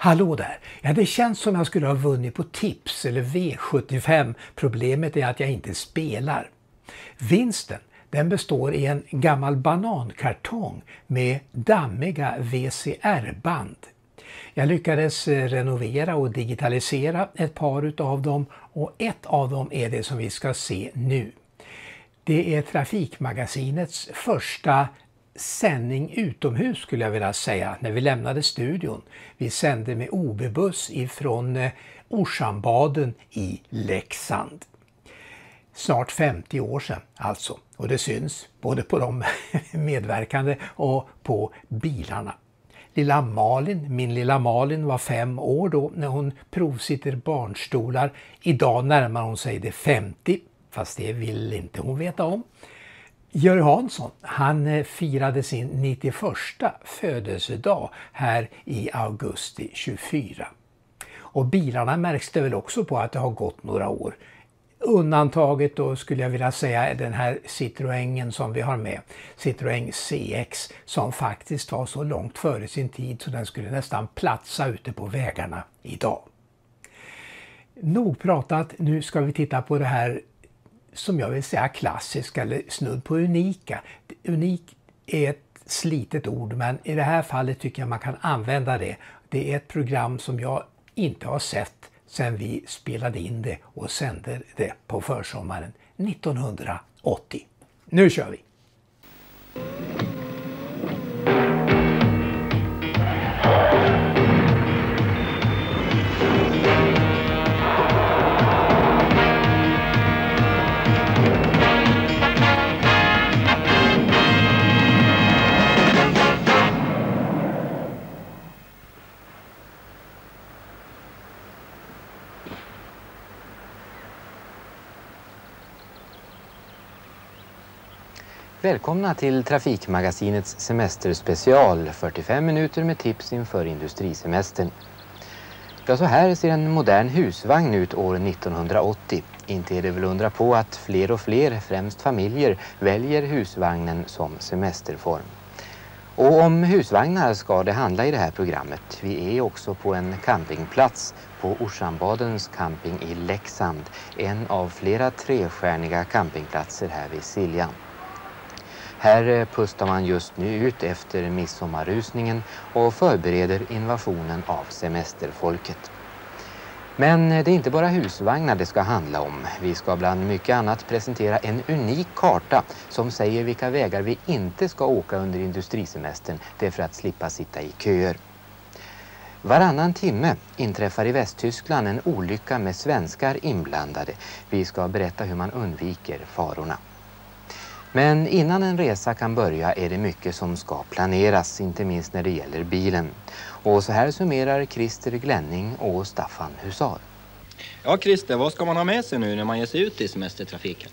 Hallå där! Ja, det känns som jag skulle ha vunnit på tips eller V75. Problemet är att jag inte spelar. Vinsten, den består i en gammal banankartong med dammiga VCR-band. Jag lyckades renovera och digitalisera ett par av dem och ett av dem är det som vi ska se nu. Det är Trafikmagasinets första sändning utomhus skulle jag vilja säga när vi lämnade studion. Vi sände med OB-buss ifrån Orsambaden i Leksand. Snart 50 år sedan alltså, och det syns både på de medverkande och på bilarna. Min lilla Malin var 5 år då när hon provsitter barnstolar. Idag närmar hon sig det 50, fast det vill inte hon veta om. Georg Hansson, han firade sin 91:a födelsedag här i augusti 24. Och bilarna märks det väl också på att det har gått några år. Undantaget då skulle jag vilja säga den här Citroën som vi har med, Citroën CX, som faktiskt var så långt före sin tid så den skulle nästan platsa ute på vägarna idag. Nog pratat, nu ska vi titta på det här som jag vill säga klassiska eller snudd på unika. Unik är ett slitet ord, men i det här fallet tycker jag man kan använda det. Det är ett program som jag inte har sett sedan vi spelade in det och sände det på försommaren 1980. Nu kör vi! Välkomna till Trafikmagasinets semesterspecial, 45 minuter med tips inför industrisemestern. Ja, så här ser en modern husvagn ut år 1980. Inte är det väl undra på att fler och fler, främst familjer, väljer husvagnen som semesterform. Och om husvagnar ska det handla i det här programmet. Vi är också på en campingplats på Orsambadens camping i Leksand, en av flera trestjärniga campingplatser här vid Siljan. Här pustar man just nu ut efter midsommarrusningen och förbereder invasionen av semesterfolket. Men det är inte bara husvagnar det ska handla om. Vi ska bland mycket annat presentera en unik karta som säger vilka vägar vi inte ska åka under industrisemestern. Det är för att slippa sitta i köer. Varannan timme inträffar i Västtyskland en olycka med svenskar inblandade. Vi ska berätta hur man undviker farorna. Men innan en resa kan börja är det mycket som ska planeras, inte minst när det gäller bilen. Och så här summerar Christer Glänning och Staffan Husar. Ja Christer, vad ska man ha med sig nu när man ger sig ut i semestertrafiken?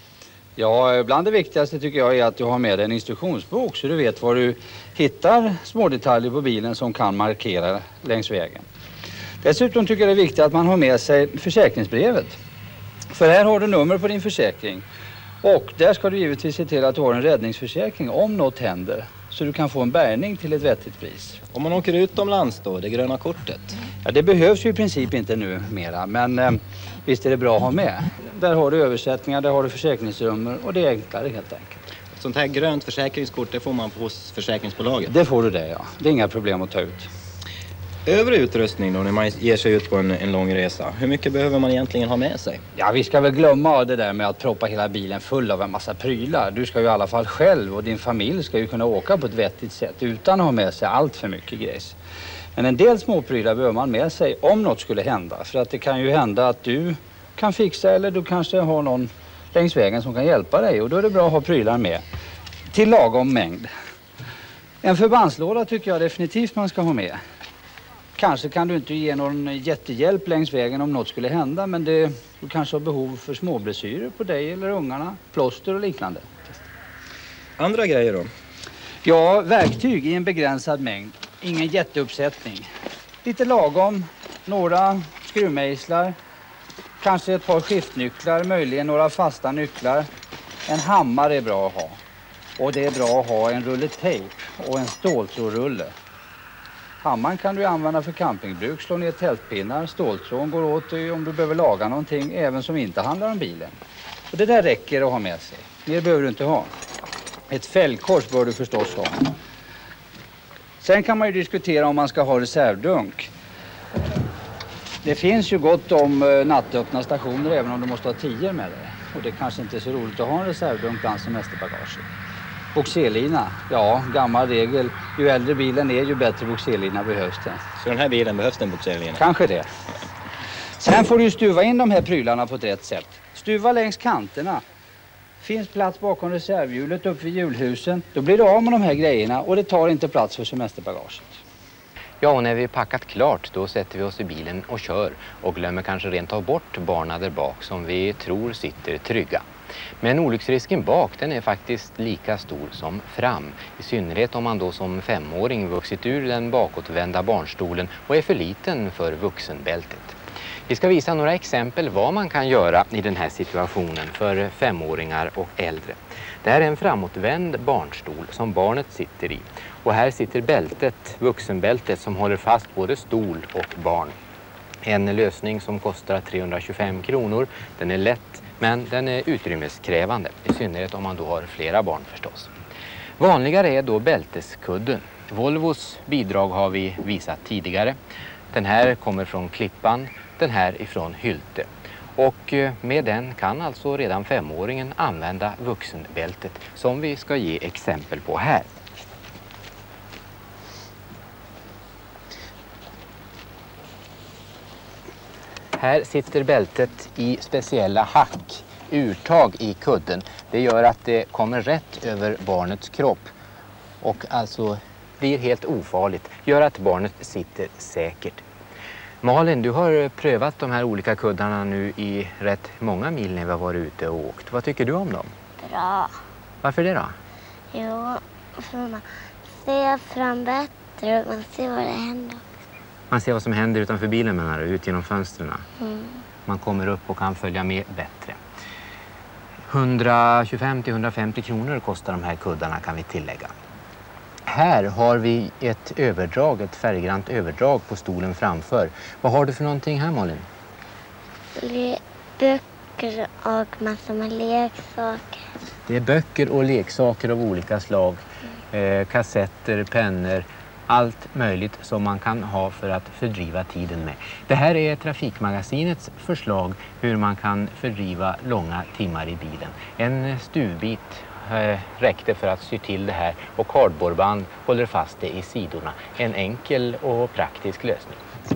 Ja, bland det viktigaste tycker jag är att du har med dig en instruktionsbok så du vet var du hittar små detaljer på bilen som kan markera längs vägen. Dessutom tycker jag det är viktigt att man har med sig försäkringsbrevet. För här har du nummer på din försäkring. Och där ska du givetvis se till att du har en räddningsförsäkring om något händer. Så du kan få en bärgning till ett vettigt pris. Om man åker utomlands då, det gröna kortet? Ja, det behövs ju i princip inte nu mera. Men visst är det bra att ha med. Där har du översättningar, där har du försäkringsnummer och det är enklare helt enkelt. Ett sånt här grönt försäkringskort, det får man hos försäkringsbolaget? Det får du det, ja. Det är inga problem att ta ut. Övrig utrustning då när man ger sig ut på en lång resa, hur mycket behöver man egentligen ha med sig? Ja, vi ska väl glömma det där med att proppa hela bilen full av en massa prylar. Du ska ju i alla fall själv och din familj ska ju kunna åka på ett vettigt sätt utan att ha med sig allt för mycket grejs. Men en del småprylar behöver man med sig om något skulle hända. För att det kan ju hända att du kan fixa eller du kanske har någon längs vägen som kan hjälpa dig. Och då är det bra att ha prylar med till lagom mängd. En förbandslåda tycker jag definitivt man ska ha med. Kanske kan du inte ge någon jättehjälp längs vägen om något skulle hända, men du kanske har behov för småblessyrer på dig eller ungarna, plåster och liknande. Andra grejer då? Ja, verktyg i en begränsad mängd. Ingen jätteuppsättning. Lite lagom, några skruvmejslar, kanske ett par skiftnycklar, möjligen några fasta nycklar. En hammare är bra att ha. Och det är bra att ha en rulle tejp och en ståltrådrulle. Hammaren kan du använda för campingbruk, slå ner tältpinnar, ståltrån går åt dig om du behöver laga någonting, även som inte handlar om bilen. Och det där räcker att ha med sig. Mer behöver du inte ha. Ett fällkors bör du förstås ha. Sen kan man ju diskutera om man ska ha reservdunk. Det finns ju gott om nattöppna stationer även om du måste ha 10 med dig. Och det kanske inte är så roligt att ha en reservdunk bland semesterbagaget. Boxerlina, ja, gammal regel. Ju äldre bilen är ju bättre boxerlina behövs det. Så den här bilen behövs en boxerlina? Kanske det. Sen får du ju stuva in de här prylarna på ett rätt sätt. Stuva längs kanterna. Finns plats bakom reservhjulet upp vid hjulhusen. Då blir du av med de här grejerna och det tar inte plats för semesterbagaget. Ja, och när vi packat klart då sätter vi oss i bilen och kör och glömmer kanske rent av bort barnen där bak som vi tror sitter trygga. Men olycksrisken bak den är faktiskt lika stor som fram. I synnerhet om man då som 5-åring vuxit ur den bakåtvända barnstolen och är för liten för vuxenbältet. Vi ska visa några exempel vad man kan göra i den här situationen för 5-åringar och äldre. Det här är en framåtvänd barnstol som barnet sitter i. Och här sitter bältet, vuxenbältet, som håller fast både stol och barn. En lösning som kostar 325 kronor. Den är lätt men den är utrymmeskrävande. I synnerhet om man då har flera barn förstås. Vanligare är då bälteskudden. Volvos bidrag har vi visat tidigare. Den här kommer från Klippan, den här ifrån Hylte. Och med den kan alltså redan 5-åringen använda vuxenbältet som vi ska ge exempel på här. Här sitter bältet i speciella hack, urtag i kudden. Det gör att det kommer rätt över barnets kropp och alltså blir helt ofarligt. Gör att barnet sitter säkert. Malin, du har prövat de här olika kuddarna nu i rätt många mil när vi har varit ute och åkt. Vad tycker du om dem? Bra. Varför det då? Jo, för man ser fram bättre och man ser vad det händer. Man ser vad som händer utanför bilen menar du, ut genom fönstren. Man kommer upp och kan följa med bättre. 125-150 kronor kostar de här kuddarna kan vi tillägga. Här har vi ett överdrag, ett färggrant överdrag på stolen framför. Vad har du för någonting här, Malin? Böcker och massor med leksaker. Det är böcker och leksaker av olika slag. Kassetter, pennor, allt möjligt som man kan ha för att fördriva tiden med. Det här är Trafikmagasinets förslag hur man kan fördriva långa timmar i bilen. En stuvbit räckte för att sy till det här och kardborreband håller fast det i sidorna. En enkel och praktisk lösning.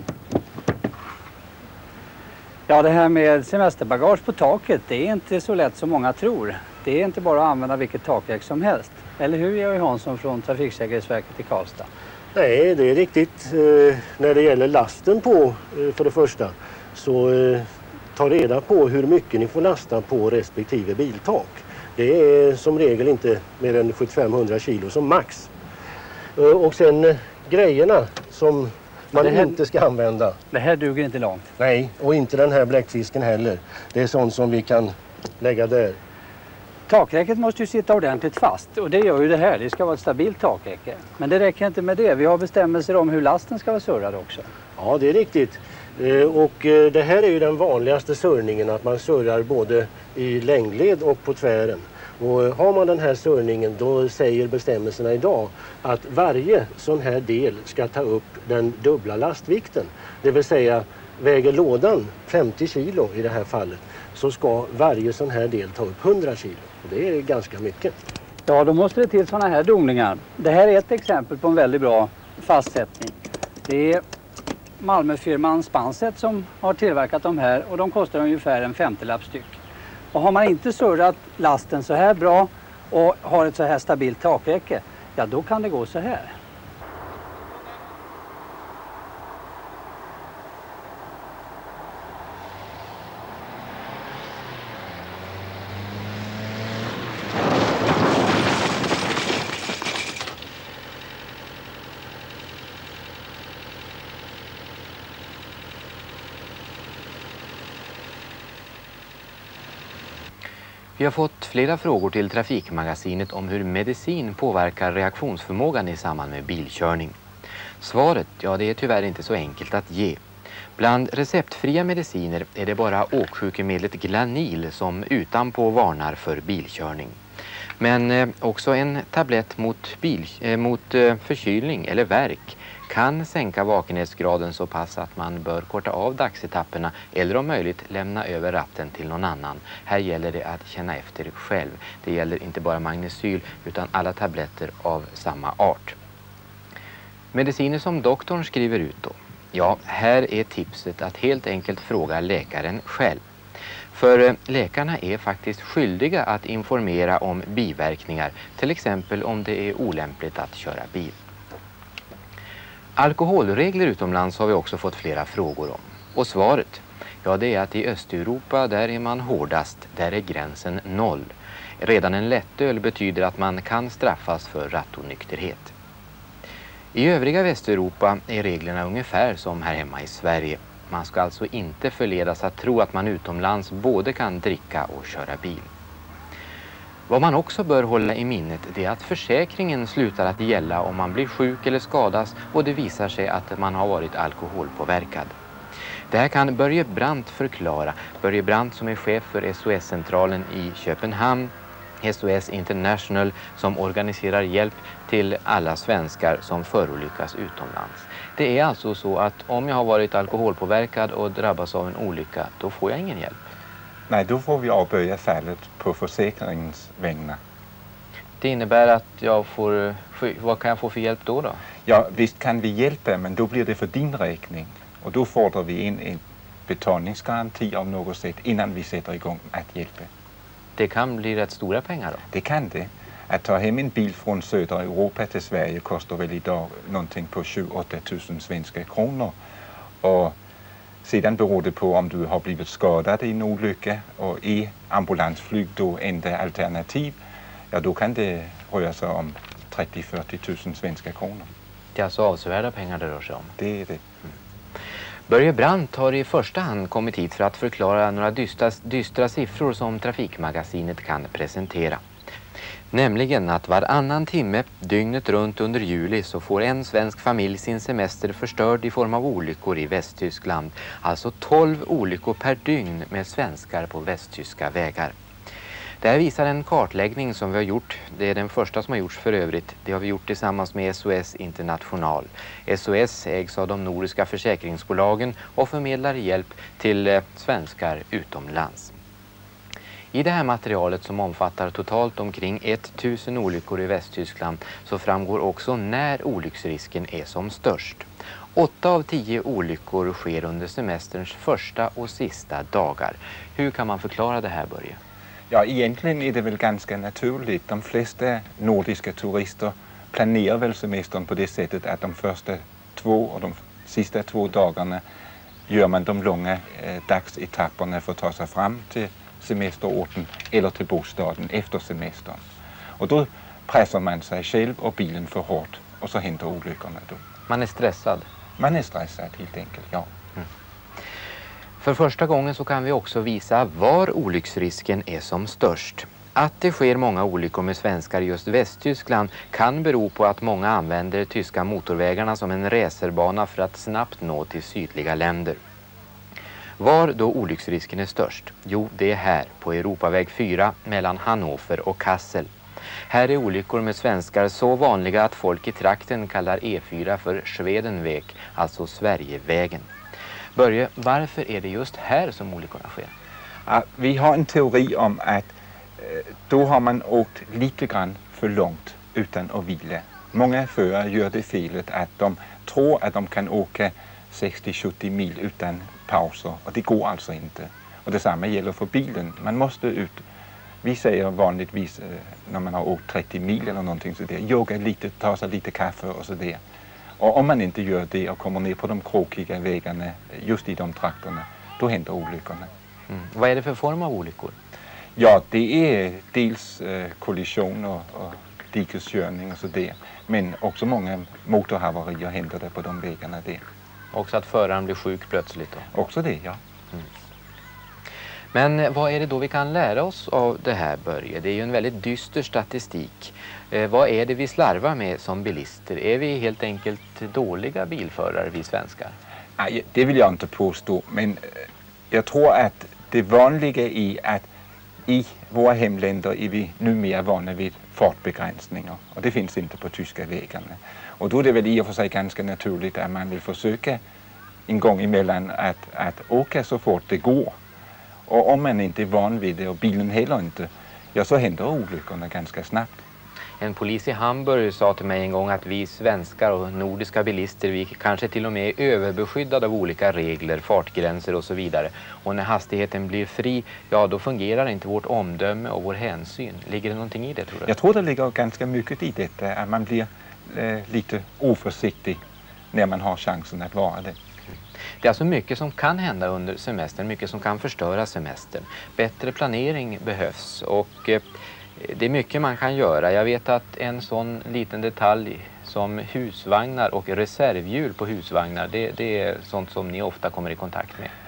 Ja, det här med semesterbagage på taket, det är inte så lätt som många tror. Det är inte bara att använda vilket takräck som helst. Eller hur, Georg Hansson från Trafiksäkerhetsverket i Karlstad? Nej, det är riktigt. När det gäller lasten på, för det första, så ta reda på hur mycket ni får lasta på respektive biltak. Det är som regel inte mer än 75-100 kilo som max. Och sen grejerna som man inte ska använda. Det här duger inte långt. Nej, och inte den här bläckfisken heller. Det är sånt som vi kan lägga där. Takräcket måste ju sitta ordentligt fast och det gör ju det här. Det ska vara ett stabilt takräcke. Men det räcker inte med det. Vi har bestämmelser om hur lasten ska vara surrad också. Ja, det är riktigt. Och det här är ju den vanligaste surrningen, att man surrar både i längdled och på tvären. Och har man den här surrningen, då säger bestämmelserna idag att varje sån här del ska ta upp den dubbla lastvikten. Det vill säga väger lådan 50 kilo i det här fallet, så ska varje sån här del ta upp 100 kilo. Och det är ganska mycket. Ja, då måste det till såna här domningar. Det här är ett exempel på en väldigt bra fastsättning. Det är Malmöfirman Spanset som har tillverkat de här och de kostar ungefär en 50-lapp styck. Och har man inte surrat lasten så här bra och har ett så här stabilt takräcke, ja då kan det gå så här. Vi har fått flera frågor till Trafikmagasinet om hur medicin påverkar reaktionsförmågan i samband med bilkörning. Svaret, ja, det är tyvärr inte så enkelt att ge. Bland receptfria mediciner är det bara åksjukemedlet Glanil som utanpå varnar för bilkörning. Men också en tablett mot förkylning eller värk kan sänka vakenhetsgraden så pass att man bör korta av dagsetapperna eller om möjligt lämna över ratten till någon annan. Här gäller det att känna efter själv. Det gäller inte bara magnesyl utan alla tabletter av samma art. Mediciner som doktorn skriver ut då? Ja, här är tipset att helt enkelt fråga läkaren själv. För läkarna är faktiskt skyldiga att informera om biverkningar, till exempel om det är olämpligt att köra bil. Alkoholregler utomlands har vi också fått flera frågor om. Och svaret, ja, det är att i Östeuropa där är man hårdast, där är gränsen 0. Redan en lättöl betyder att man kan straffas för rattonykterhet. I övriga Västeuropa är reglerna ungefär som här hemma i Sverige. Man ska alltså inte förledas att tro att man utomlands både kan dricka och köra bil. Vad man också bör hålla i minnet är att försäkringen slutar att gälla om man blir sjuk eller skadas och det visar sig att man har varit alkoholpåverkad. Det här kan Börje Brandt förklara. Börje Brandt som är chef för SOS-centralen i Köpenhamn, SOS International, som organiserar hjälp till alla svenskar som förolyckas utomlands. Det är alltså så att om jag har varit alkoholpåverkad och drabbas av en olycka, då får jag ingen hjälp. Nej, då får vi avböja fallet på försäkringens vägnar. Det innebär att vad kan jag få för hjälp då? Ja, visst kan vi hjälpa, men då blir det för din räkning. Och då fordrar vi in en betalningsgaranti av något sätt innan vi sätter igång att hjälpa. Det kan bli rätt stora pengar då? Det kan det. Att ta hem en bil från södra Europa till Sverige kostar väl idag någonting på 7-8 000 svenska kronor. Och sedan beror det på om du har blivit skadad i en olycka och är ambulansflyg då enda alternativ. Ja, då kan det röra sig om 30-40 000 svenska kronor. Det är alltså avsevärda pengar det rör sig om? Det är det. Börje Brandt har i första hand kommit hit för att förklara några dystra siffror som Trafikmagasinet kan presentera. Nämligen att varannan timme dygnet runt under juli så får en svensk familj sin semester förstörd i form av olyckor i Västtyskland. Alltså 12 olyckor per dygn med svenskar på västtyska vägar. Det här visar en kartläggning som vi har gjort. Det är den första som har gjorts för övrigt. Det har vi gjort tillsammans med SOS International. SOS ägs av de nordiska försäkringsbolagen och förmedlar hjälp till svenskar utomlands. I det här materialet som omfattar totalt omkring 1000 olyckor i Västtyskland så framgår också när olycksrisken är som störst. 8 av 10 olyckor sker under semesterns första och sista dagar. Hur kan man förklara det här, Börje? Ja, egentligen är det väl ganska naturligt. De flesta nordiska turister planerar väl semestern på det sättet att de första 2 och de sista 2 dagarna gör man de långa dagsetapperna för att ta sig fram till semesterorten eller till bostaden efter semestern. Och då pressar man sig själv och bilen för hårt och så händer olyckorna då. Man är stressad? Man är stressad helt enkelt, ja. För första gången så kan vi också visa var olycksrisken är som störst. Att det sker många olyckor med svenskar i just Västtyskland kan bero på att många använder tyska motorvägarna som en racerbana för att snabbt nå till sydliga länder. Var då olycksrisken är störst? Jo, det är här på Europaväg 4 mellan Hannover och Kassel. Här är olyckor med svenskar så vanliga att folk i trakten kallar E4 för Schwedenväg, alltså Sverigevägen. Börje, varför är det just här som olyckorna sker? Ja, vi har en teori om att då har man åkt lite grann för långt utan att vila. Många förare gör det felet att de tror att de kan åka 60-70 mil utan pauser och det går alltså inte. Och detsamma gäller för bilen. Man måste ut, vi säger vanligtvis när man har åkt 30 mil eller någonting sådär, jogga lite, ta sig lite kaffe och sådär. Och om man inte gör det och kommer ner på de krokiga vägarna just i de trakterna, då händer olyckorna. Vad är det för form av olyckor? Ja, det är dels kollisioner och dikeskörning och sådär. Men också många motorhaverier händer det på de vägarna där. Också att föraren blir sjuk plötsligt då? Också det, ja. Men vad är det då vi kan lära oss av det här, Börje? Det är ju en väldigt dyster statistik. Vad är det vi slarvar med som bilister? Är vi helt enkelt dåliga bilförare, vi svenskar? Nej, det vill jag inte påstå, men jag tror att det vanliga är att i våra hemländer är vi numera vana vid fartbegränsningar, och det finns inte på tyska vägarna. Och då är det väl i och för sig ganska naturligt att man vill försöka en gång emellan att åka så fort det går. Och om man inte är van vid det och bilen heller inte, ja, så händer olyckorna ganska snabbt. En polis i Hamburg sa till mig en gång att vi svenskar och nordiska bilister, vi kanske till och med är överbeskyddade av olika regler, fartgränser och så vidare. Och när hastigheten blir fri, ja, då fungerar inte vårt omdöme och vår hänsyn. Ligger det någonting i det, tror du? Jag tror det ligger ganska mycket i detta, att man blir lite oförsiktig när man har chansen att vara det. Det är alltså mycket som kan hända under semestern, mycket som kan förstöra semestern. Bättre planering behövs, och det är mycket man kan göra. Jag vet att en sån liten detalj som husvagnar och reservhjul på husvagnar, det är sånt som ni ofta kommer i kontakt med.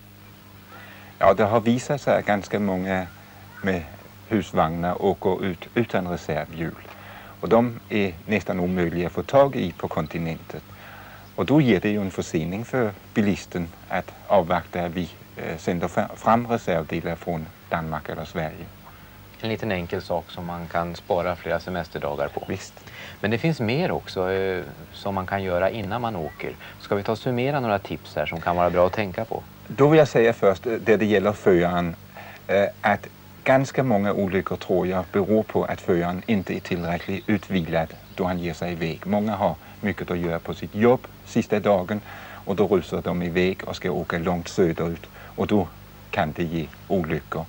Ja, det har visat sig att ganska många med husvagnar åker ut utan reservhjul. Och de är nästan omöjliga att få tag i på kontinentet. Och då ger det ju en försening för bilisten att avvakta att vi sänder fram reservdelar från Danmark eller Sverige. En liten enkel sak som man kan spara flera semesterdagar på. Visst. Men det finns mer också som man kan göra innan man åker. Ska vi ta och summera några tips här som kan vara bra att tänka på? Då vill jag säga först, där det gäller föraren, att ganska många olyckor tror jag beror på att föraren inte är tillräckligt utvilad då han ger sig iväg. Många har mycket att göra på sitt jobb sista dagen, och då rusar de iväg och ska åka långt söderut, och då kan det ge olyckor.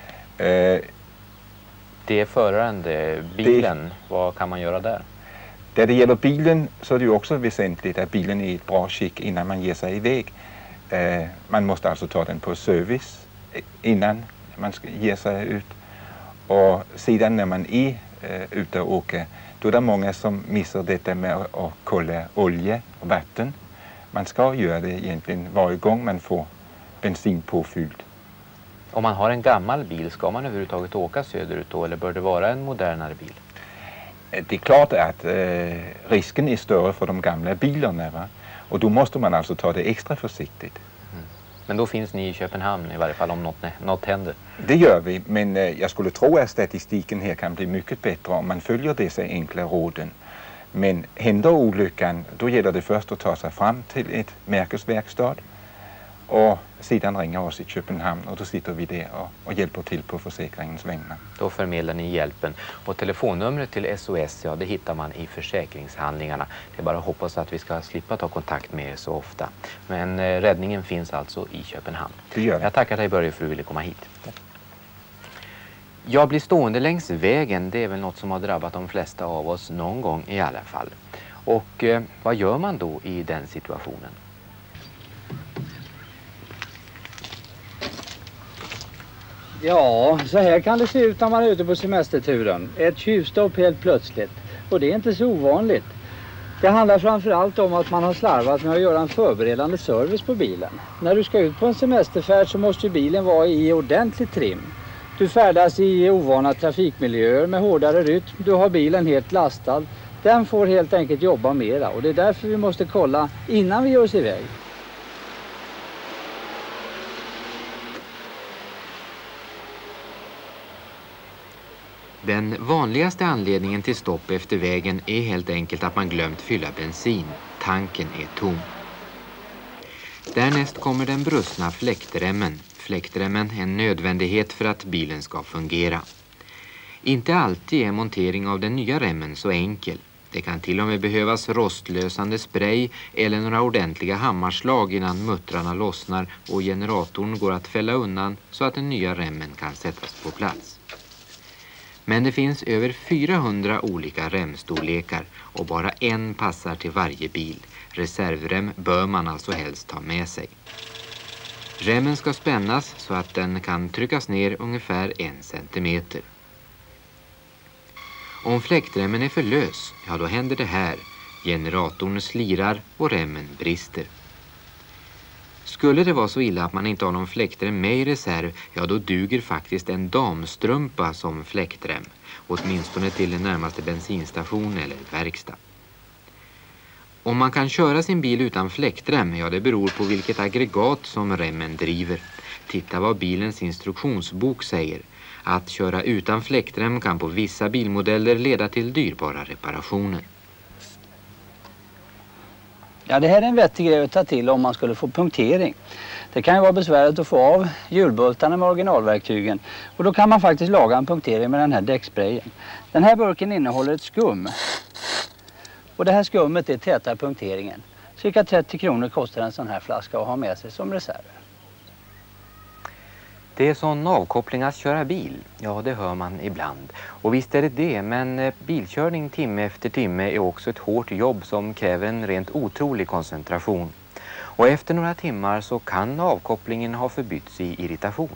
Det är föraren, bilen. Vad kan man göra där? Där det gäller bilen så är det ju också väsentligt att bilen är i ett bra skick innan man ger sig iväg. Man måste alltså ta den på service innan man ska ge sig ut. Och sedan när man är ute och åker, då är det många som missar detta med att kolla olja och vatten. Man ska göra det egentligen varje gång man får bensin påfylld. Om man har en gammal bil, ska man överhuvudtaget åka söderut då, eller bör det vara en modernare bil? Det är klart att risken är större för de gamla bilarna, va? Och då måste man alltså ta det extra försiktigt. Mm. Men då finns ni i Köpenhamn i varje fall om något händer? Det gör vi, men jag skulle tro att statistiken här kan bli mycket bättre om man följer dessa enkla råden. Men händer olyckan, då gäller det först att ta sig fram till ett märkesverkstad och sedan ringa oss i Köpenhamn, och då sitter vi där och hjälper till på försäkringens vägnar. Då förmedlar ni hjälpen, och telefonnumret till SOS, ja, det hittar man i försäkringshandlingarna. Det är bara att hoppas att vi ska slippa ta kontakt med er så ofta. Men räddningen finns alltså i Köpenhamn. Det gör det. Jag tackar dig, Börje, för att du ville komma hit. Jag blir stående längs vägen, det är väl något som har drabbat de flesta av oss någon gång i alla fall. Och vad gör man då i den situationen? Ja, så här kan det se ut när man är ute på semesterturen. Ett tjuvstopp helt plötsligt. Och det är inte så ovanligt. Det handlar framförallt om att man har slarvat med att göra en förberedande service på bilen. När du ska ut på en semesterfärd så måste bilen vara i ordentligt trim. Du färdas i ovana trafikmiljöer med hårdare rytm. Du har bilen helt lastad. Den får helt enkelt jobba mera, och det är därför vi måste kolla innan vi gör oss iväg. Den vanligaste anledningen till stopp efter vägen är helt enkelt att man glömt fylla bensin. Tanken är tom. Därnäst kommer den brustna fläktremmen. Fläktremmen är en nödvändighet för att bilen ska fungera. Inte alltid är montering av den nya remmen så enkel. Det kan till och med behövas rostlösande spray eller några ordentliga hammarslag innan muttrarna lossnar och generatorn går att fälla undan så att den nya remmen kan sättas på plats. Men det finns över 400 olika remstorlekar och bara en passar till varje bil. Reservrem bör man alltså helst ta med sig. Remmen ska spännas så att den kan tryckas ner ungefär 1 centimeter. Om fläktremmen är för lös, ja då händer det här. Generatorn slirar och remmen brister. Skulle det vara så illa att man inte har någon fläktrem med i reserv, ja då duger faktiskt en damstrumpa som fläktrem. Åtminstone till den närmaste bensinstation eller verkstad. Om man kan köra sin bil utan fläktrem, ja det beror på vilket aggregat som remmen driver. Titta vad bilens instruktionsbok säger. Att köra utan fläktrem kan på vissa bilmodeller leda till dyrbara reparationer. Ja, det här är en vettig grej att ta till om man skulle få punktering. Det kan ju vara besvärligt att få av hjulbultarna med originalverktygen. Och då kan man faktiskt laga en punktering med den här däcksprayen. Den här burken innehåller ett skum. Och det här skummet är tätar punkteringen. Cirka 30 kronor kostar en sån här flaska att ha med sig som reserv. Det är sån avkoppling att köra bil. Ja, det hör man ibland. Och visst är det, men bilkörning timme efter timme är också ett hårt jobb som kräver en rent otrolig koncentration. Och efter några timmar så kan avkopplingen ha förbytts i irritation.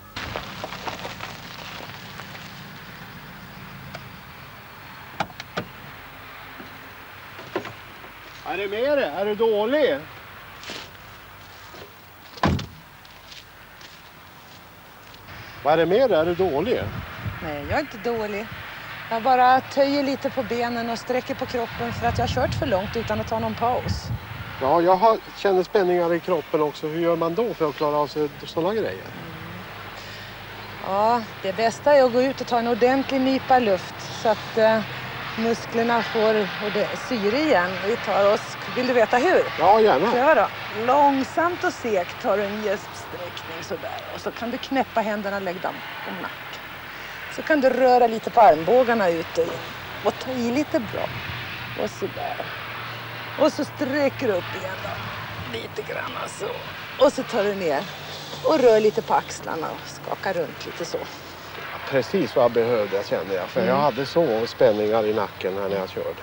Är det med det? Är du dålig? Vad är det med det? Är du dålig? Nej, jag är inte dålig. Jag bara töjer lite på benen och sträcker på kroppen för att jag har kört för långt utan att ta någon paus. Ja, jag känner spänningar i kroppen också. Hur gör man då för att klara av sig sådana grejer? Ja, det bästa är att gå ut och ta en ordentlig nypa luft så att musklerna får syre igen. Vi tar oss, vill du veta hur? Ja, gärna. Ja då. Långsamt och segt tar du en gäspsträckning sådär. Och så kan du knäppa händerna och lägga dem på nacken. Så kan du röra lite på armbågarna ut och in. Och ta i lite bra. Och sådär. Och så sträcker du upp igen då. Lite grann så. Och så tar du ner. Och rör lite på axlarna och skakar runt lite så. Precis vad jag behövde, kände jag. För jag hade så spänningar i nacken när jag körde.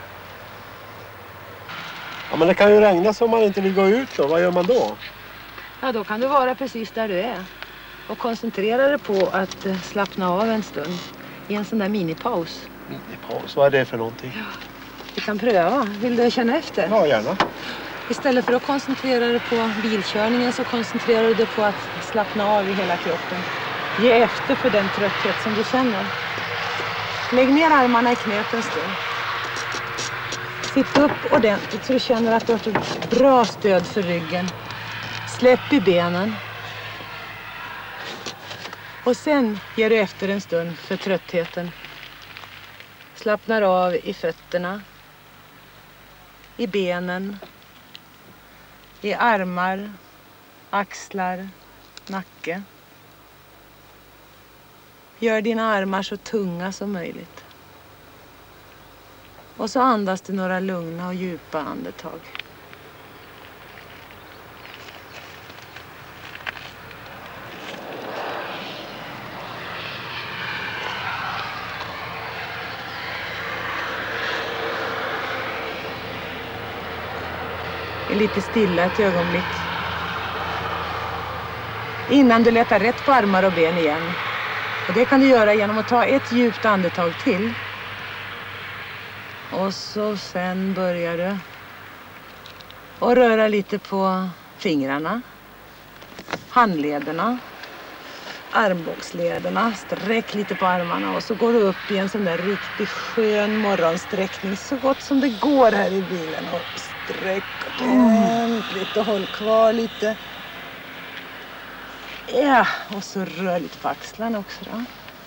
Ja, men det kan ju regna så om man inte vill gå ut då. Vad gör man då? Ja, då kan du vara precis där du är. Och koncentrera dig på att slappna av en stund. I en sån där minipaus. Minipaus? Vad är det för någonting? Ja, du kan pröva. Vill du känna efter? Ja, gärna. Istället för att koncentrera dig på bilkörningen så koncentrerar du dig på att slappna av i hela kroppen. Ge efter för den trötthet som du känner. Lägg ner armarna i knät en stund. Sitt upp ordentligt så du känner att du har ett bra stöd för ryggen. Släpp i benen. Och sen ger du efter en stund för tröttheten. Slappnar av i fötterna. I benen. I armar. Axlar. Nacke. Gör dina armar så tunga som möjligt. Och så andas du några lugna och djupa andetag. Är lite stilla ett ögonblick. Innan du letar rätt på armar och ben igen. Och det kan du göra genom att ta ett djupt andetag till. Och så sen börjar du. Och röra lite på fingrarna. Handlederna. Armbågslederna. Sträck lite på armarna. Och så går du upp i en sån där riktigt skön morgonsträckning. Så gott som det går här i bilen. Och sträck ordentligt och håll kvar lite. Ja, och så rör lite på axlarna också då.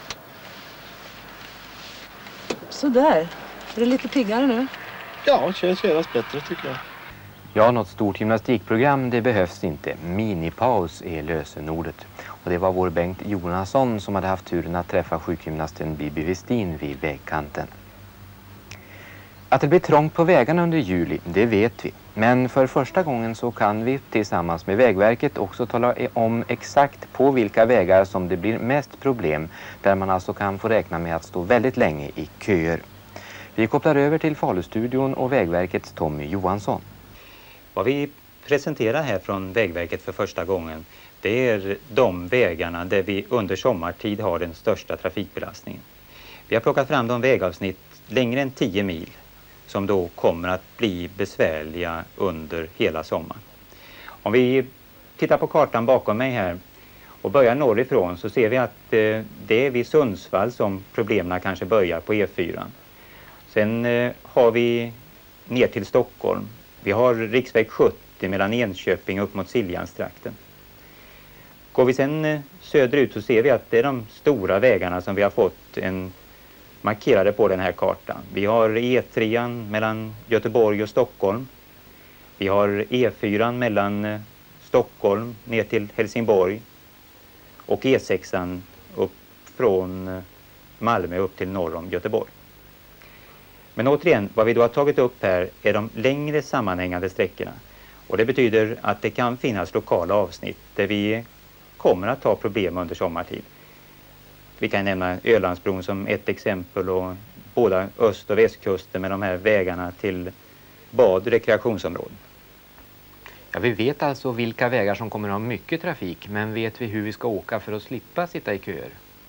Så där. Är det lite piggare nu? Ja, det känns genast bättre tycker jag. Ja, något stort gymnastikprogram det behövs inte. Minipaus är lösenordet. Och det var vår Bengt Jonasson som hade haft turen att träffa sjukgymnasten Bibi Westin vid vägkanten. Att det blir trångt på vägarna under juli, det vet vi. Men för första gången så kan vi tillsammans med Vägverket också tala om exakt på vilka vägar som det blir mest problem. Där man alltså kan få räkna med att stå väldigt länge i köer. Vi kopplar över till Falustudion och Vägverkets Tommy Johansson. Vad vi presenterar här från Vägverket för första gången, det är de vägarna där vi under sommartid har den största trafikbelastningen. Vi har plockat fram de vägavsnitt längre än 10 mil som då kommer att bli besvärliga under hela sommaren. Om vi tittar på kartan bakom mig här och börjar norrifrån så ser vi att det är vid Sundsvall som problemen kanske börjar på E4. Sen har vi ner till Stockholm. Vi har riksväg 70 mellan Enköping upp mot Siljanstrakten. Går vi sen söderut så ser vi att det är de stora vägarna som vi har fått markerade på den här kartan. Vi har E3 mellan Göteborg och Stockholm. Vi har E4 mellan Stockholm ner till Helsingborg. Och E6 upp från Malmö upp till norr om Göteborg. Men återigen, vad vi då har tagit upp här är de längre sammanhängande sträckorna. Och det betyder att det kan finnas lokala avsnitt där vi kommer att ha problem under sommartid. Vi kan nämna Ölandsbron som ett exempel och båda öst- och västkusten med de här vägarna till bad- och rekreationsområden. Ja, vi vet alltså vilka vägar som kommer att ha mycket trafik, men vet vi hur vi ska åka för att slippa sitta i köer?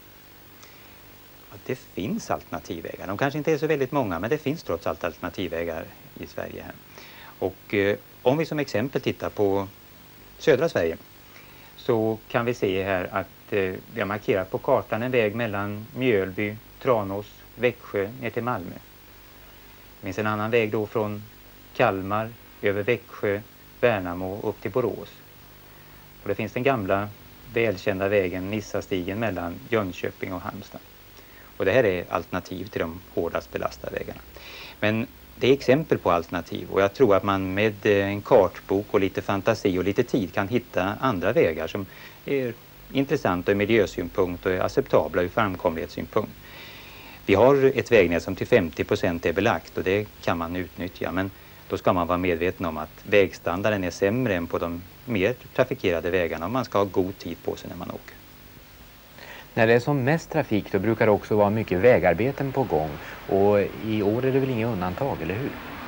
Ja, det finns alternativvägar. De kanske inte är så väldigt många, men det finns trots allt alternativvägar i Sverige här. Och om vi som exempel tittar på södra Sverige så kan vi se här att vi har markerat på kartan en väg mellan Mjölby, Tranås, Växjö ner till Malmö. Det finns en annan väg då från Kalmar över Växjö, Värnamo upp till Borås. Och det finns den gamla välkända vägen Nissastigen mellan Jönköping och Halmstad. Och det här är alternativ till de hårdast belastade vägarna. Men det är exempel på alternativ och jag tror att man med en kartbok och lite fantasi och lite tid kan hitta andra vägar som är intressanta ur miljösynpunkt och är acceptabla ur framkomlighetssynpunkt. Vi har ett vägnät som till 50% är belagt och det kan man utnyttja, men då ska man vara medveten om att vägstandarden är sämre än på de mer trafikerade vägarna och man ska ha god tid på sig när man åker. När det är som mest trafik då brukar det också vara mycket vägarbeten på gång och i år är det väl inget undantag, eller hur?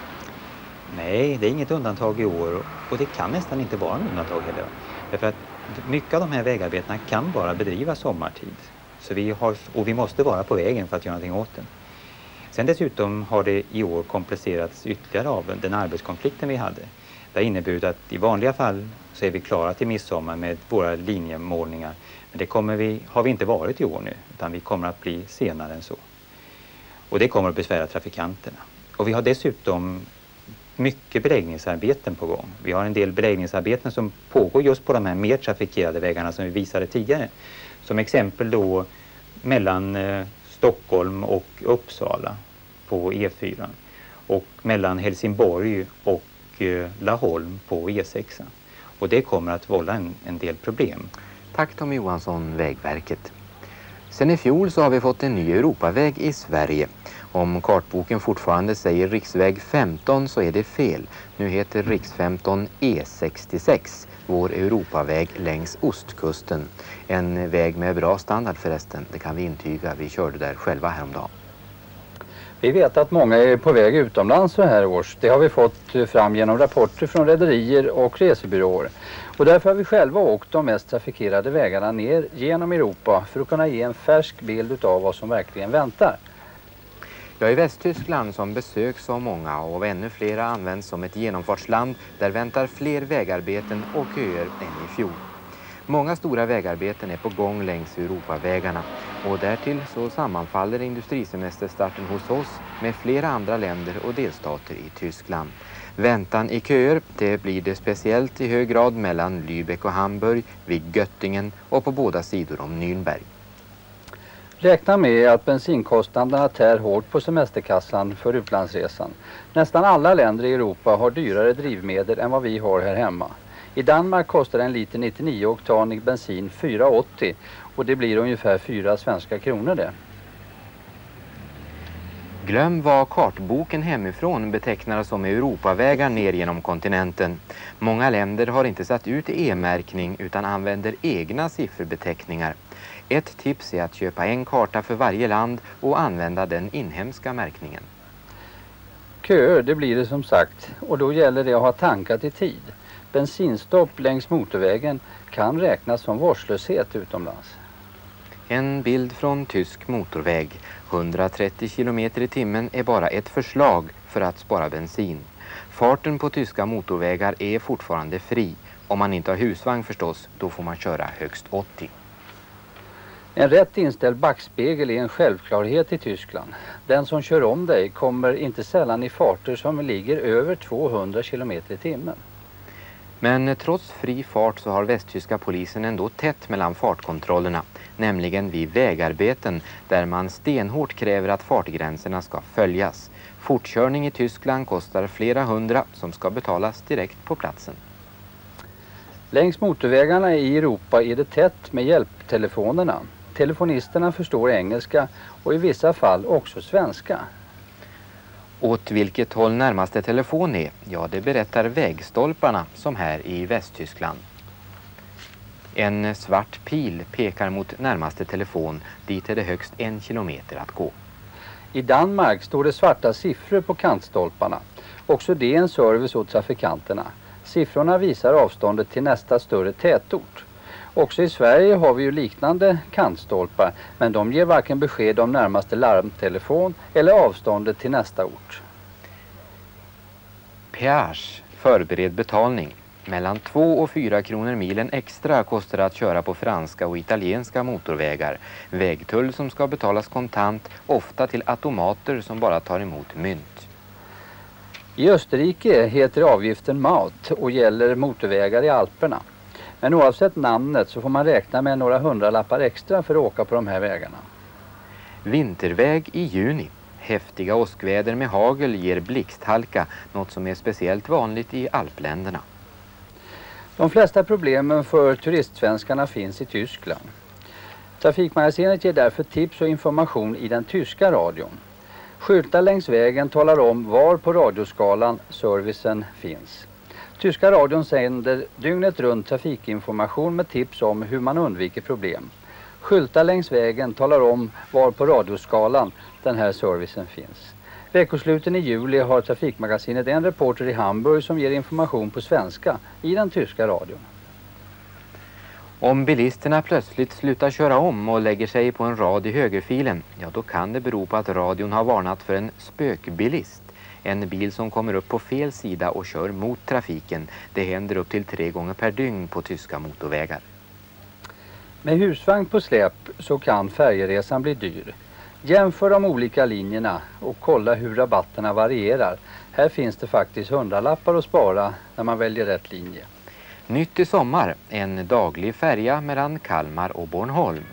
Nej, det är inget undantag i år och det kan nästan inte vara en undantag heller. Därför att mycket av de här vägarbetena kan bara bedrivas sommartid. Så vi måste vara på vägen för att göra någonting åt den. Sen dessutom har det i år komplicerats ytterligare av den arbetskonflikten vi hade. Det har inneburit att i vanliga fall så är vi klara till midsommar med våra linjemålningar. Men det har vi inte varit i år nu, utan vi kommer att bli senare än så. Och det kommer att besvära trafikanterna. Och vi har dessutom mycket beläggningsarbeten på gång. Vi har en del beläggningsarbeten som pågår just på de här mer trafikerade vägarna som vi visade tidigare. Som exempel då mellan Stockholm och Uppsala på E4 och mellan Helsingborg och Laholm på E6. Och det kommer att vålla en del problem. Tack Tom Johansson, Vägverket. Sen i fjol så har vi fått en ny Europaväg i Sverige. Om kartboken fortfarande säger riksväg 15 så är det fel. Nu heter riks 15 E66, vår Europaväg längs ostkusten. En väg med bra standard förresten, det kan vi intyga. Vi körde där själva häromdagen. Vi vet att många är på väg utomlands så här års. Det har vi fått fram genom rapporter från rederier och resebyråer. Och därför har vi själva åkt de mest trafikerade vägarna ner genom Europa för att kunna ge en färsk bild av vad som verkligen väntar. Ja, i Västtyskland som besöks av många och ännu flera används som ett genomfartsland, där väntar fler vägarbeten och köer än i fjol. Många stora vägarbeten är på gång längs Europavägarna och därtill så sammanfaller industrisemesterstarten hos oss med flera andra länder och delstater i Tyskland. Väntan i köer, det blir det speciellt i hög grad mellan Lübeck och Hamburg, vid Göttingen och på båda sidor om Nürnberg. Räkna med att bensinkostnaderna tär hårt på semesterkassan för utlandsresan. Nästan alla länder i Europa har dyrare drivmedel än vad vi har här hemma. I Danmark kostar en liter 99-oktanig bensin 4,80 och det blir ungefär 4 svenska kronor det. Glöm vad kartboken hemifrån betecknar som Europavägar ner genom kontinenten. Många länder har inte satt ut e-märkning utan använder egna sifferbeteckningar. Ett tips är att köpa en karta för varje land och använda den inhemska märkningen. Köer, det blir det som sagt, och då gäller det att ha tankat i tid. Bensinstopp längs motorvägen kan räknas som vårdslöshet utomlands. En bild från tysk motorväg. 130 km i timmen är bara ett förslag för att spara bensin. Farten på tyska motorvägar är fortfarande fri Om man inte har husvagn förstås, då får man köra högst 80. En rätt inställd backspegel är en självklarhet i Tyskland. Den som kör om dig kommer inte sällan i farter som ligger över 200 km i timmen. Men trots fri fart så har västtyska polisen ändå tätt mellan fartkontrollerna, nämligen vid vägarbeten där man stenhårt kräver att fartgränserna ska följas. Fortkörning i Tyskland kostar flera hundra som ska betalas direkt på platsen. Längs motorvägarna i Europa är det tätt med hjälptelefonerna. Telefonisterna förstår engelska och i vissa fall också svenska. Åt vilket håll närmaste telefon är, ja det berättar vägstolparna som här i Västtyskland. En svart pil pekar mot närmaste telefon, dit är det högst 1 kilometer att gå. I Danmark står det svarta siffror på kantstolparna. Också det är en service åt trafikanterna. Siffrorna visar avståndet till nästa större tätort. Också i Sverige har vi ju liknande kantstolpar, men de ger varken besked om närmaste larmtelefon eller avståndet till nästa ort. Peage, förbered betalning. Mellan 2 och 4 kronor milen extra kostar det att köra på franska och italienska motorvägar. Vägtull som ska betalas kontant, ofta till automater som bara tar emot mynt. I Österrike heter avgiften Maut och gäller motorvägar i Alperna. Men oavsett namnet så får man räkna med några hundralappar extra för att åka på de här vägarna. Vinterväg i juni. Häftiga åskväder med hagel ger blixthalka, något som är speciellt vanligt i alpländerna. De flesta problemen för turistsvenskarna finns i Tyskland. Trafikmagasinet ger därför tips och information i den tyska radion. Skyltar längs vägen talar om var på radioskalan servicen finns. Tyska radion sänder dygnet runt trafikinformation med tips om hur man undviker problem. Skyltar längs vägen talar om var på radioskalan den här servicen finns. Veckosluten i juli har Trafikmagasinet en reporter i Hamburg som ger information på svenska i den tyska radion. Om bilisterna plötsligt slutar köra om och lägger sig på en rad i högerfilen, ja då kan det bero på att radion har varnat för en spökbilist. En bil som kommer upp på fel sida och kör mot trafiken. Det händer upp till 3 gånger per dygn på tyska motorvägar. Med husvagn på släp så kan färjeresan bli dyr. Jämför de olika linjerna och kolla hur rabatterna varierar. Här finns det faktiskt 100-lappar att spara när man väljer rätt linje. Nytt i sommar, en daglig färja mellan Kalmar och Bornholm.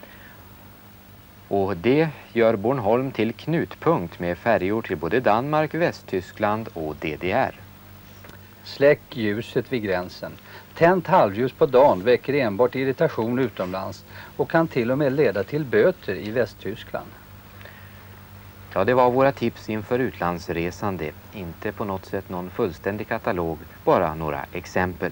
Och det gör Bornholm till knutpunkt med färjor till både Danmark, Västtyskland och DDR. Släck ljuset vid gränsen. Tänt halvljus på dagen väcker enbart irritation utomlands och kan till och med leda till böter i Västtyskland. Ja, det var våra tips inför utlandsresande. Inte på något sätt någon fullständig katalog, bara några exempel.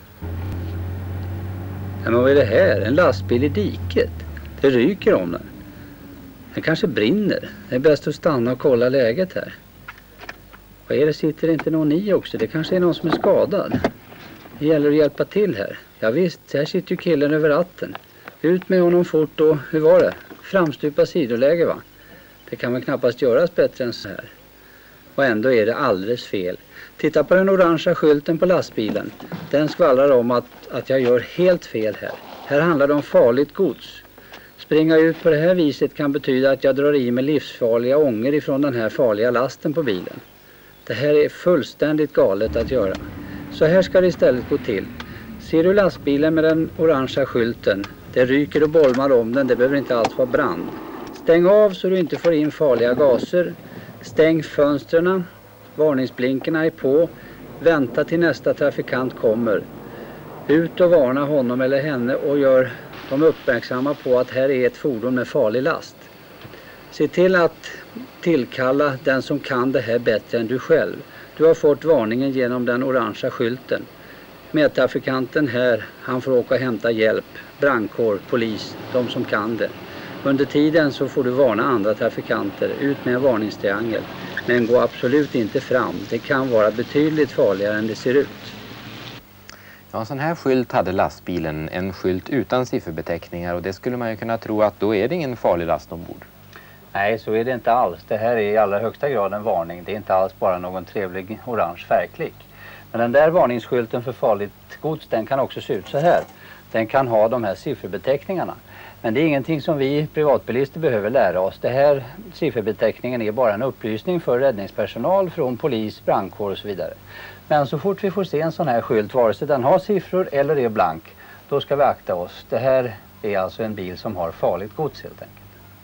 Men vad är det här? En lastbil i diket. Det ryker om den. Den kanske brinner. Det är bäst att stanna och kolla läget här. Vad är det? Sitter inte någon i också? Det kanske är någon som är skadad. Det gäller att hjälpa till här. Ja visst, här sitter ju killen över ratten. Ut med honom fort och hur var det? Framstupa sidoläge va? Det kan väl knappast göras bättre än så här. Och ändå är det alldeles fel. Titta på den orangea skylten på lastbilen. Den skvallrar om att jag gör helt fel här. Här handlar det om farligt gods. Springa ut på det här viset kan betyda att jag drar i mig livsfarliga ångor ifrån den här farliga lasten på bilen. Det här är fullständigt galet att göra. Så här ska det istället gå till. Ser du lastbilen med den orangea skylten? Det ryker och bolmar om den, det behöver inte alls vara brand. Stäng av så du inte får in farliga gaser. Stäng fönstren. Varningsblinkerna är på. Vänta till nästa trafikant kommer. Ut och varna honom eller henne och gör dem uppmärksamma på att här är ett fordon med farlig last. Se till att tillkalla den som kan det här bättre än du själv. Du har fått varningen genom den orangea skylten. Medtrafikanten här, han får åka och hämta hjälp. Brandkår, polis, de som kan det. Under tiden så får du varna andra trafikanter. Ut med en varningstriangel. Men gå absolut inte fram. Det kan vara betydligt farligare än det ser ut. Ja, en sån här skylt hade lastbilen. En skylt utan sifferbeteckningar. Och det skulle man ju kunna tro att då är det ingen farlig last ombord. Nej, så är det inte alls. Det här är i allra högsta grad en varning. Det är inte alls bara någon trevlig orange färgklick. Men den där varningsskylten för farligt gods, den kan också se ut så här. Den kan ha de här sifferbeteckningarna. Men det är ingenting som vi privatbilister behöver lära oss. Det här sifferbeteckningen är bara en upplysning för räddningspersonal från polis, brandkår och så vidare. Men så fort vi får se en sån här skylt, vare sig den har siffror eller är blank, då ska vi akta oss. Det här är alltså en bil som har farligt gods helt enkelt.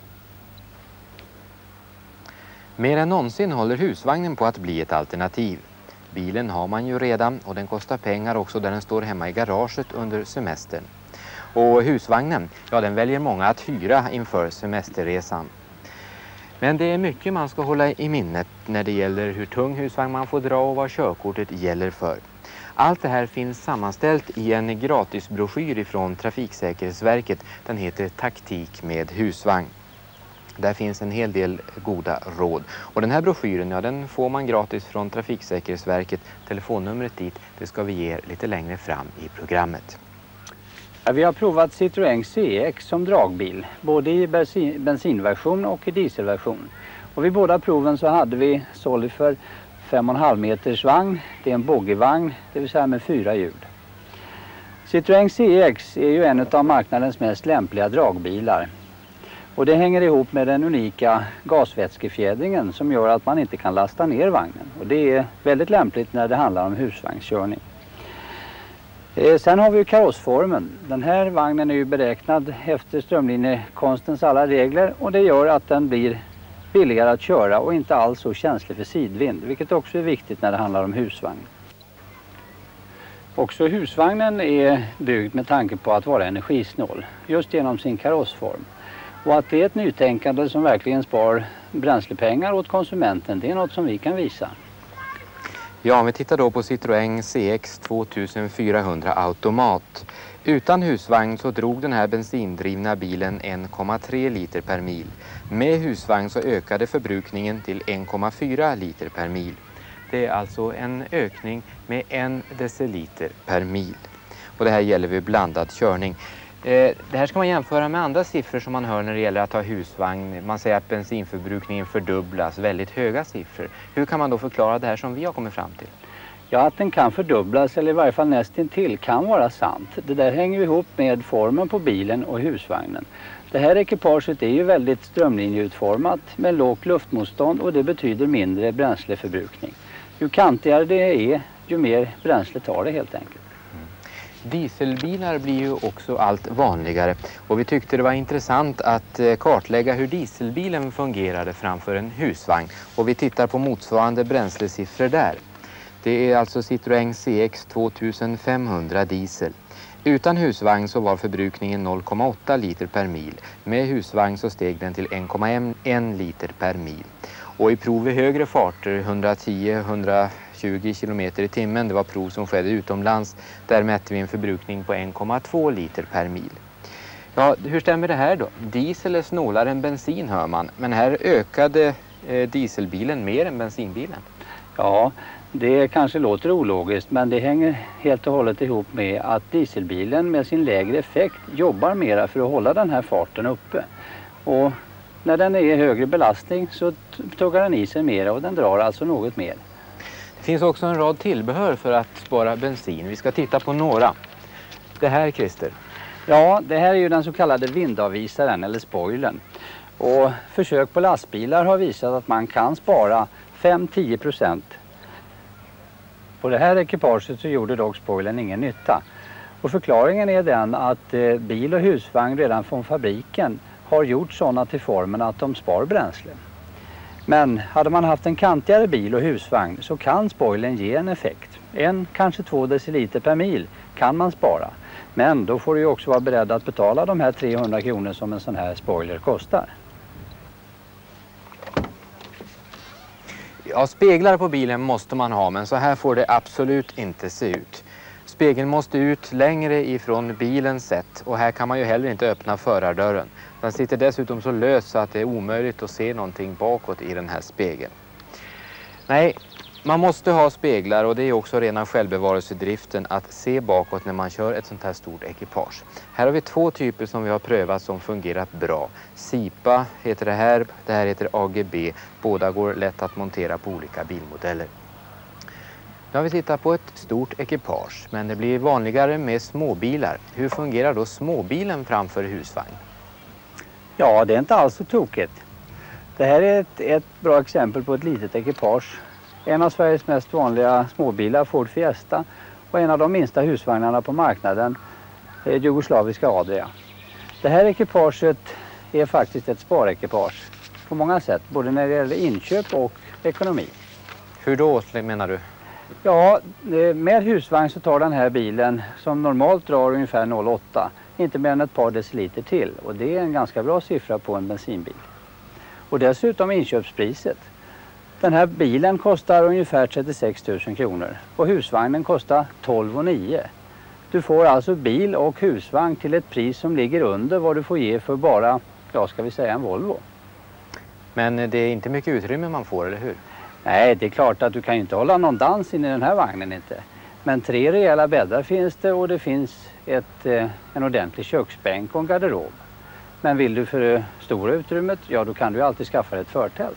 Mer än någonsin håller husvagnen på att bli ett alternativ. Bilen har man ju redan och den kostar pengar också där den står hemma i garaget under semestern. Och husvagnen, ja den väljer många att hyra inför semesterresan. Men det är mycket man ska hålla i minnet när det gäller hur tung husvagn man får dra och vad körkortet gäller för. Allt det här finns sammanställt i en gratisbroschyr ifrån Trafiksäkerhetsverket. Den heter Taktik med husvagn. Där finns en hel del goda råd. Och den här broschyren, ja, den får man gratis från Trafiksäkerhetsverket. Telefonnumret dit, det ska vi ge lite längre fram i programmet. Ja, vi har provat Citroën CX som dragbil, både i bensinversion och i dieselversion. Och vid båda proven så hade vi såld för 5,5 meters vagn. Det är en boggivagn, det vill säga med 4 hjul. Citroën CX är ju en av marknadens mest lämpliga dragbilar. Och det hänger ihop med den unika gasvätskefjädringen som gör att man inte kan lasta ner vagnen. Och det är väldigt lämpligt när det handlar om husvagnskörning. Sen har vi ju karossformen. Den här vagnen är ju beräknad efter strömlinjekonstens alla regler och det gör att den blir billigare att köra och inte alls så känslig för sidvind, vilket också är viktigt när det handlar om husvagn. Också husvagnen är byggd med tanke på att vara energisnål, just genom sin karossform. Och att det är ett nytänkande som verkligen spar bränslepengar åt konsumenten, det är något som vi kan visa. Ja, om vi tittar då på Citroën CX 2400 automat. Utan husvagn så drog den här bensindrivna bilen 1,3 liter per mil. Med husvagn så ökade förbrukningen till 1,4 liter per mil. Det är alltså en ökning med 1 deciliter per mil. Och det här gäller vid blandad körning. Det här ska man jämföra med andra siffror som man hör när det gäller att ha husvagn. Man säger att bensinförbrukningen fördubblas, väldigt höga siffror. Hur kan man då förklara det här som vi har kommit fram till? Ja, att den kan fördubblas eller i varje fall nästintill kan vara sant. Det där hänger ihop med formen på bilen och husvagnen. Det här ekipaget är ju väldigt strömlinjeutformat med lågt luftmotstånd och det betyder mindre bränsleförbrukning. Ju kantigare det är, ju mer bränsle tar det helt enkelt. Dieselbilar blir ju också allt vanligare och vi tyckte det var intressant att kartlägga hur dieselbilen fungerade framför en husvagn. Och vi tittar på motsvarande bränslesiffror där. Det är alltså Citroën CX 2500 diesel. Utan husvagn så var förbrukningen 0,8 liter per mil. Med husvagn så steg den till 1,1 liter per mil. Och i prov i högre farter, 110-120 km i timmen, det var prov som skedde utomlands, där mätte vi en förbrukning på 1,2 liter per mil. Ja, hur stämmer det här då? Diesel är snålare än bensin hör man, men här ökade dieselbilen mer än bensinbilen. Ja, det kanske låter ologiskt, men det hänger helt och hållet ihop med att dieselbilen med sin lägre effekt jobbar mera för att hålla den här farten uppe. Och när den är i högre belastning så tuggar den i sig mer och den drar alltså något mer. Det finns också en rad tillbehör för att spara bensin. Vi ska titta på några. Det här, Christer. Ja, det här är ju den så kallade vindavvisaren eller spoilern. Och försök på lastbilar har visat att man kan spara 5-10%. På det här ekipaget så gjorde dock spoilern ingen nytta. Och förklaringen är den att bil och husvagn redan från fabriken har gjort sådana till formen att de spar bränsle. Men hade man haft en kantigare bil och husvagn så kan spoilern ge en effekt. 1-2 deciliter per mil kan man spara. Men då får du ju också vara beredd att betala de här 300 kronor som en sån här spoiler kostar. Ja, speglar på bilen måste man ha, men så här får det absolut inte se ut. Spegeln måste ut längre ifrån bilens sätt och här kan man ju heller inte öppna förardörren. Den sitter dessutom så lös så att det är omöjligt att se någonting bakåt i den här spegeln. Nej, man måste ha speglar och det är också rena självbevarelsedriften att se bakåt när man kör ett sånt här stort ekipage. Här har vi 2 typer som vi har prövat som fungerat bra. SIPA heter det här heter AGB. Båda går lätt att montera på olika bilmodeller. Nu har vi tittat på ett stort ekipage, men det blir vanligare med småbilar. Hur fungerar då småbilen framför husvagn? Ja, det är inte alls så tokigt. Det här är ett bra exempel på ett litet ekipage. En av Sveriges mest vanliga småbilar, Ford Fiesta, och en av de minsta husvagnarna på marknaden, jugoslaviska Adria. Det här ekipaget är faktiskt ett sparekipage på många sätt, både när det gäller inköp och ekonomi. Hur då menar du? Ja, med husvagn så tar den här bilen, som normalt drar ungefär 0,8, inte mer än ett par deciliter till. Och det är en ganska bra siffra på en bensinbil. Och dessutom inköpspriset. Den här bilen kostar ungefär 36 000 kronor och husvagnen kostar 12,9. Du får alltså bil och husvagn till ett pris som ligger under vad du får ge för bara, ja ska vi säga en Volvo. Men det är inte mycket utrymme man får, eller hur? Nej, det är klart att du kan inte hålla någon dans in i den här vagnen inte. Men 3 rejäla bäddar finns det och det finns en ordentlig köksbänk och en garderob. Men vill du för det stora utrymmet, ja då kan du alltid skaffa ett förtält.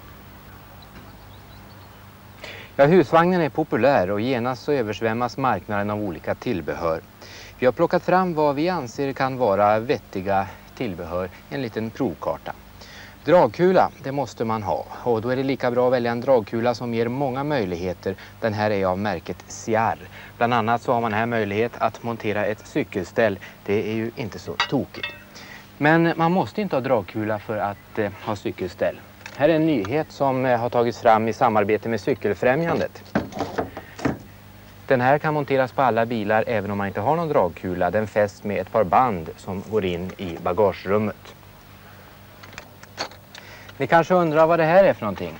Ja, husvagnen är populär och genast så översvämmas marknaden av olika tillbehör. Vi har plockat fram vad vi anser kan vara vettiga tillbehör, en liten provkarta. Dragkula, det måste man ha, och då är det lika bra att välja en dragkula som ger många möjligheter. Den här är av märket Siar. Bland annat så har man här möjlighet att montera ett cykelställ. Det är ju inte så tokigt. Men man måste inte ha dragkula för att ha cykelställ. Här är en nyhet som har tagits fram i samarbete med Cykelfrämjandet. Den här kan monteras på alla bilar även om man inte har någon dragkula. Den fästs med ett par band som går in i bagagerummet. Ni kanske undrar vad det här är för någonting.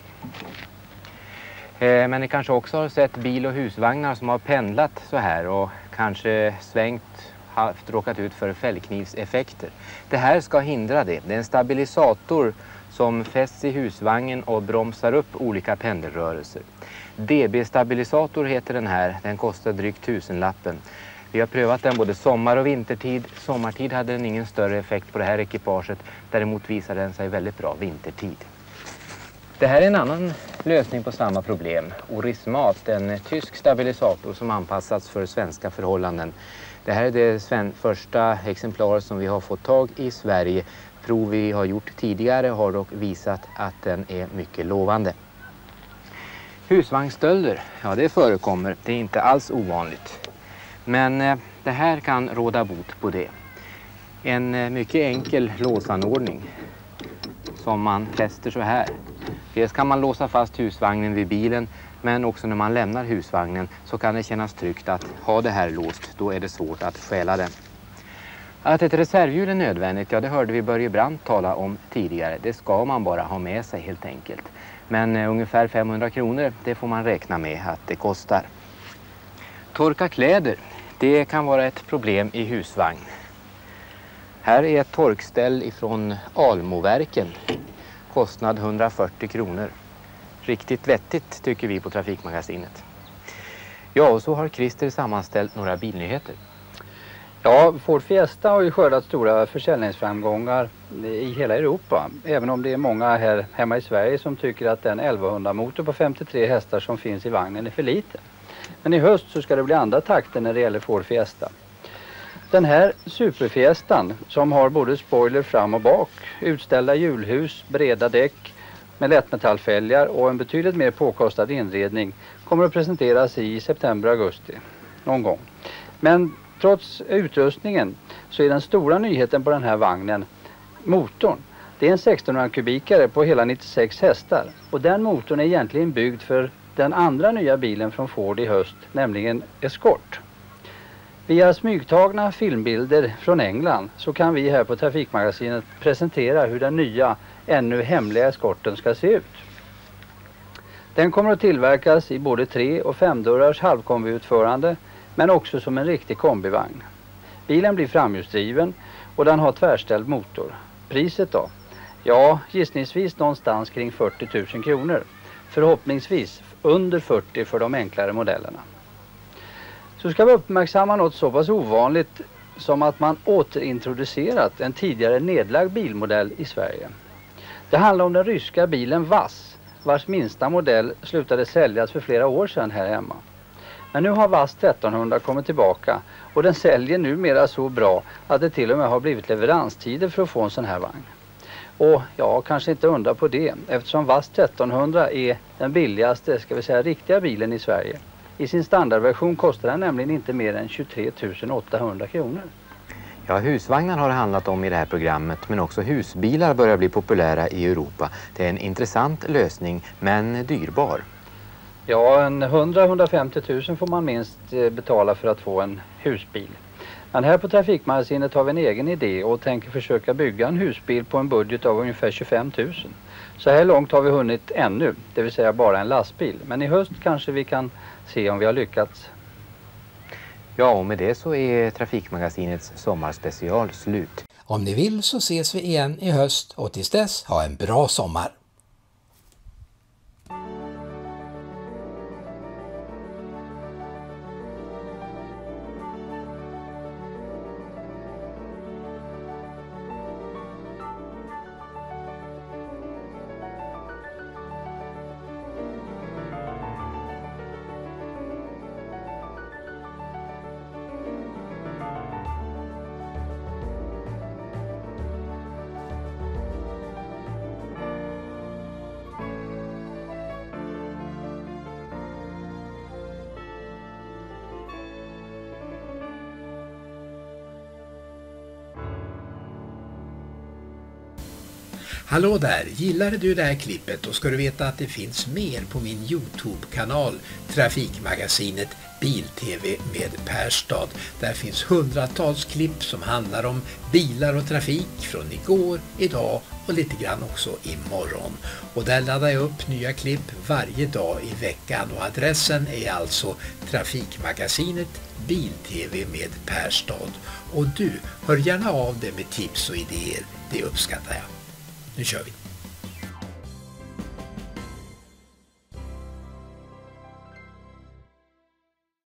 Men ni kanske också har sett bil- och husvagnar som har pendlat så här och kanske svängt, råkat ut för fällknivseffekter. Det här ska hindra det. Det är en stabilisator som fästs i husvagnen och bromsar upp olika pendelrörelser. DB-stabilisator heter den här. Den kostar drygt 1000-lappen. Vi har prövat den både sommar- och vintertid. Sommartid hade den ingen större effekt på det här ekipaget. Däremot visade den sig väldigt bra vintertid. Det här är en annan lösning på samma problem. Orismat, en tysk stabilisator som anpassats för svenska förhållanden. Det här är det första exemplar som vi har fått tag i Sverige. Prov vi har gjort tidigare har dock visat att den är mycket lovande. Husvagnsstölder, ja det förekommer. Det är inte alls ovanligt. Men det här kan råda bot på det. En mycket enkel låsanordning som man fäster så här. Dels kan man låsa fast husvagnen vid bilen, men också när man lämnar husvagnen så kan det kännas tryggt att ha det här låst. Då är det svårt att stjäla den. Att ett reservhjul är nödvändigt, ja det hörde vi Börje Brandt tala om tidigare. Det ska man bara ha med sig helt enkelt. Men ungefär 500 kronor, det får man räkna med att det kostar. Torka kläder, det kan vara ett problem i husvagn. Här är ett torkställ ifrån Almoverken. Kostnad 140 kronor. Riktigt vettigt tycker vi på Trafikmagasinet. Ja, och så har Christer sammanställt några bilnyheter. Ja, Ford Fiesta har ju skördat stora försäljningsframgångar i hela Europa. Även om det är många här hemma i Sverige som tycker att den 1100-motor på 53 hästar som finns i vagnen är för lite. Men i höst så ska det bli andra takter när det gäller Ford Fiesta. Den här Superfiestan som har både spoiler fram och bak, utställda hjulhus, breda däck med lättmetallfälgar och en betydligt mer påkostad inredning kommer att presenteras i september-augusti någon gång. Men trots utrustningen så är den stora nyheten på den här vagnen motorn. Det är en 1600 kubikare på hela 96 hästar och den motorn är egentligen byggd för den andra nya bilen från Ford i höst, nämligen Escort. Via smygtagna filmbilder från England så kan vi här på Trafikmagasinet presentera hur den nya, ännu hemliga Escorten ska se ut. Den kommer att tillverkas i både 3- och 5-dörrars halvkombiutförande men också som en riktig kombivagn. Bilen blir framhjulsdriven och den har tvärställd motor. Priset då? Ja, gissningsvis någonstans kring 40 000 kronor. Förhoppningsvis under 40 för de enklare modellerna. Så ska vi uppmärksamma något så pass ovanligt som att man återintroducerat en tidigare nedlagd bilmodell i Sverige. Det handlar om den ryska bilen VAZ, vars minsta modell slutade säljas för flera år sedan här hemma. Men nu har VAZ 1300 kommit tillbaka och den säljer numera så bra att det till och med har blivit leveranstider för att få en sån här vagn. Och ja, kanske inte undra på det, eftersom VAZ 1300 är den billigaste, ska vi säga, riktiga bilen i Sverige. I sin standardversion kostar den nämligen inte mer än 23 800 kronor. Ja, husvagnar har det handlat om i det här programmet, men också husbilar börjar bli populära i Europa. Det är en intressant lösning, men dyrbar. Ja, 100-150 000 får man minst betala för att få en husbil. Men här på Trafikmagasinet har vi en egen idé och tänker försöka bygga en husbil på en budget av ungefär 25 000. Så här långt har vi hunnit ännu, det vill säga bara en lastbil. Men i höst kanske vi kan se om vi har lyckats. Ja, och med det så är Trafikmagasinets sommarspecial slut. Om ni vill så ses vi igen i höst och tills dess ha en bra sommar. Hallå där, gillade du det här klippet? Då ska du veta att det finns mer på min YouTube-kanal Trafikmagasinet Bil-TV med Perstad. Där finns hundratals klipp som handlar om bilar och trafik från igår, idag och lite grann också imorgon. Och där laddar jag upp nya klipp varje dag i veckan och adressen är alltså Trafikmagasinet Bil-TV med Perstad. Och du, hör gärna av dig med tips och idéer, det uppskattar jag. Nu kör vi!